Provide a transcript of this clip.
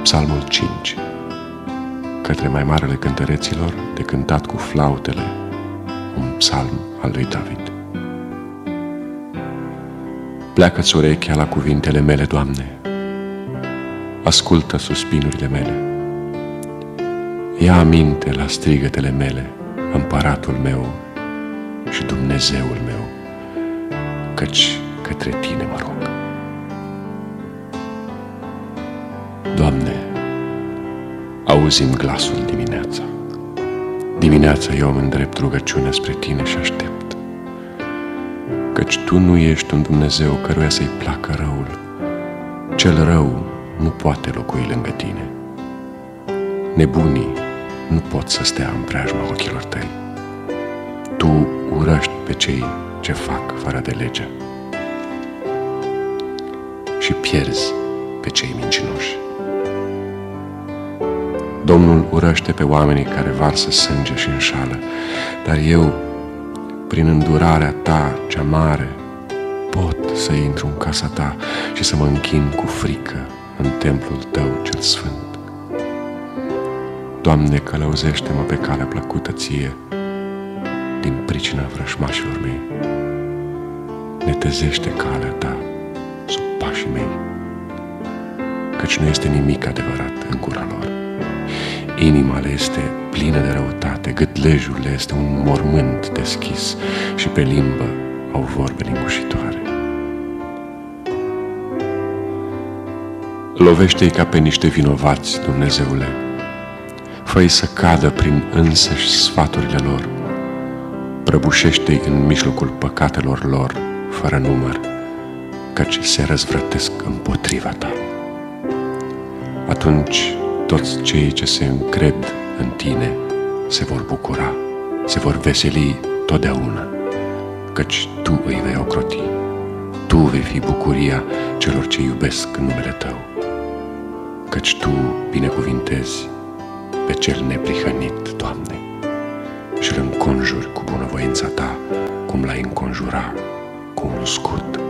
Psalmul 5, către mai marele cântăreților, de cântat cu flautele, un psalm al lui David. Pleacă-ți urechea la cuvintele mele, Doamne, ascultă suspinurile mele. Ia aminte la strigătele mele, Împăratul meu și Dumnezeul meu, căci către Tine mă rog. Doamne, auzi-mi glasul dimineața. Dimineața eu îmi îndrept rugăciunea spre Tine și aștept, căci Tu nu ești un Dumnezeu căruia să-i placă răul. Cel rău nu poate locui lângă Tine. Nebunii nu pot să stea în preajma ochilor Tăi. Tu urăști pe cei ce fac fără de lege și pierzi pe cei mincinoși. Domnul urăște pe oamenii care varsă sânge și înșală, dar eu, prin îndurarea Ta cea mare, pot să intru în casa Ta și să mă închin cu frică în templul Tău cel sfânt. Doamne, călăuzește-mă pe calea plăcută Ție din pricina vrășmașilor mei. Netezește calea Ta sub pașii mei, căci nu este nimic adevărat în gura lor. Inima le este plină de răutate, gâtlejul le este un mormânt deschis și pe limbă au vorbe lingușitoare. Lovește-i ca pe niște vinovați, Dumnezeule, fă-i să cadă prin însăși sfaturile lor, prăbușește-i în mijlocul păcatelor lor, fără număr, căci se răzvrătesc împotriva Ta. Atunci toți cei ce se încred în Tine se vor bucura, se vor veseli totdeauna, căci Tu îi vei ocroti. Tu vei fi bucuria celor ce iubesc numele Tău, căci Tu binecuvintezi pe cel neprihănit, Doamne, și îl înconjuri cu bunăvoința Ta, cum l-ai înconjura cu un scut.